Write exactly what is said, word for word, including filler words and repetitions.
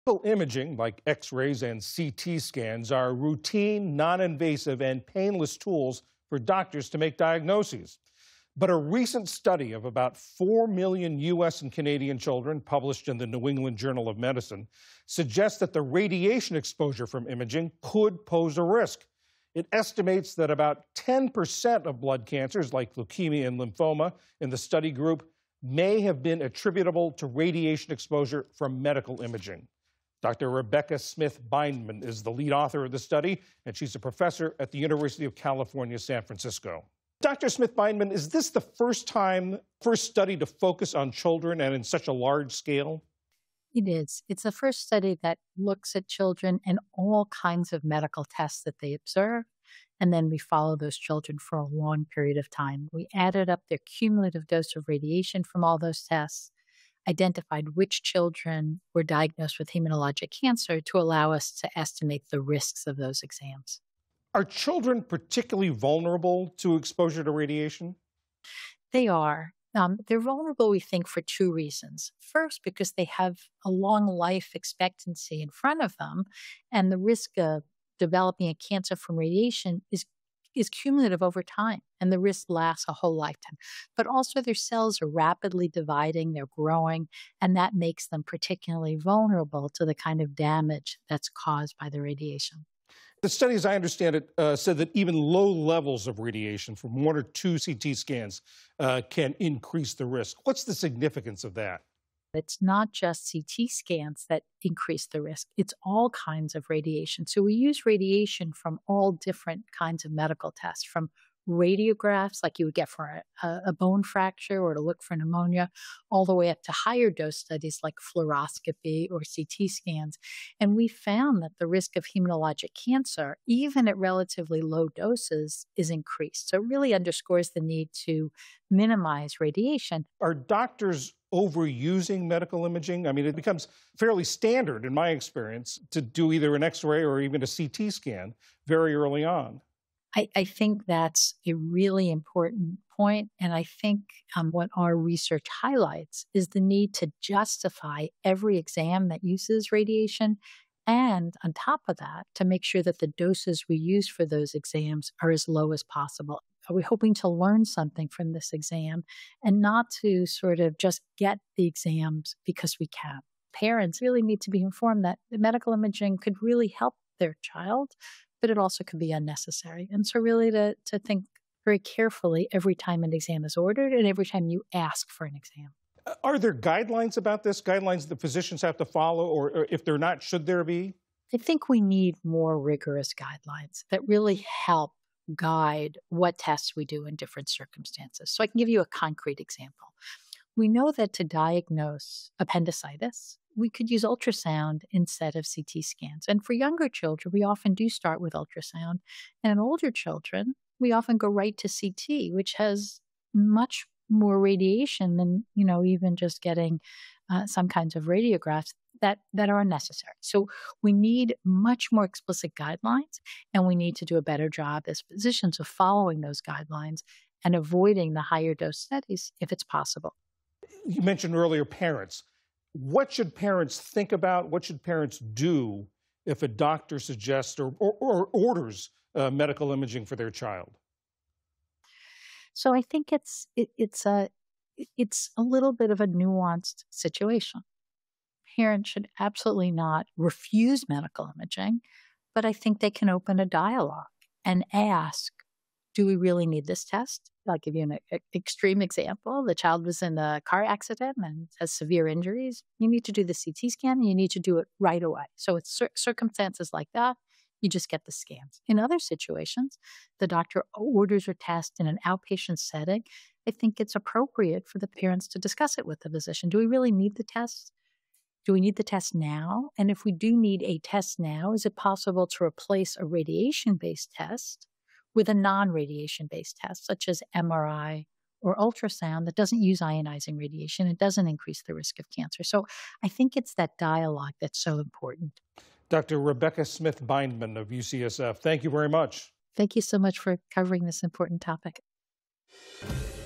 Medical imaging, like X-rays and C T scans, are routine, non-invasive, and painless tools for doctors to make diagnoses. But a recent study of about four million U S and Canadian children, published in the New England Journal of Medicine, suggests that the radiation exposure from imaging could pose a risk. It estimates that about ten percent of blood cancers, like leukemia and lymphoma, in the study group may have been attributable to radiation exposure from medical imaging. Doctor Rebecca Smith-Bindman is the lead author of the study, and she's a professor at the University of California, San Francisco. Doctor Smith-Bindman, is this the first time, first study to focus on children and in such a large scale? It is. It's the first study that looks at children and all kinds of medical tests that they observe, and then we follow those children for a long period of time. We added up their cumulative dose of radiation from all those tests, identified which children were diagnosed with hematologic cancer to allow us to estimate the risks of those exams. Are children particularly vulnerable to exposure to radiation? They are. Um, they're vulnerable, we think, for two reasons. First, because they have a long life expectancy in front of them, and the risk of developing a cancer from radiation is, is cumulative over time, and the risk lasts a whole lifetime. But also their cells are rapidly dividing, they're growing, and that makes them particularly vulnerable to the kind of damage that's caused by the radiation. The study, as I understand it, uh, said that even low levels of radiation from one or two C T scans uh, can increase the risk. What's the significance of that? It's not just C T scans that increase the risk. It's all kinds of radiation. So we use radiation from all different kinds of medical tests, from radiographs like you would get for a, a bone fracture or to look for pneumonia, all the way up to higher dose studies like fluoroscopy or C T scans. And we found that the risk of hematologic cancer, even at relatively low doses, is increased. So it really underscores the need to minimize radiation. Are doctors overusing medical imaging? I mean, it becomes fairly standard, in my experience, to do either an X-ray or even a C T scan very early on. I, I think that's a really important point, and I think um, what our research highlights is the need to justify every exam that uses radiation, and on top of that, to make sure that the doses we use for those exams are as low as possible. Are we hoping to learn something from this exam and not to sort of just get the exams because we can? Parents really need to be informed that the medical imaging could really help their child, but it also could be unnecessary. And so really to, to think very carefully every time an exam is ordered and every time you ask for an exam. Are there guidelines about this, guidelines that physicians have to follow, or, or if they're not, should there be? I think we need more rigorous guidelines that really help guide what tests we do in different circumstances. So I can give you a concrete example. We know that to diagnose appendicitis, we could use ultrasound instead of C T scans. And for younger children, we often do start with ultrasound. And in older children, we often go right to C T, which has much more radiation than, you know, even just getting uh, some kinds of radiographs that, that are unnecessary. So we need much more explicit guidelines, and we need to do a better job as physicians of following those guidelines and avoiding the higher dose studies if it's possible. You mentioned earlier parents. What should parents think about? What should parents do if a doctor suggests or, or, or orders uh, medical imaging for their child? So I think it's it, it's a it's a little bit of a nuanced situation. Parents should absolutely not refuse medical imaging, but I think they can open a dialogue and ask, do we really need this test? I'll give you an a, extreme example. The child was in a car accident and has severe injuries. You need to do the C T scan, and you need to do it right away. So it's cir- circumstances like that, you just get the scans. In other situations, the doctor orders a test in an outpatient setting. I think it's appropriate for the parents to discuss it with the physician. Do we really need the test? Do we need the test now? And if we do need a test now, is it possible to replace a radiation-based test with a non-radiation-based test, such as M R I or ultrasound, that doesn't use ionizing radiation? It doesn't increase the risk of cancer. So I think it's that dialogue that's so important. Doctor Rebecca Smith-Bindman of U C S F, thank you very much. Thank you so much for covering this important topic.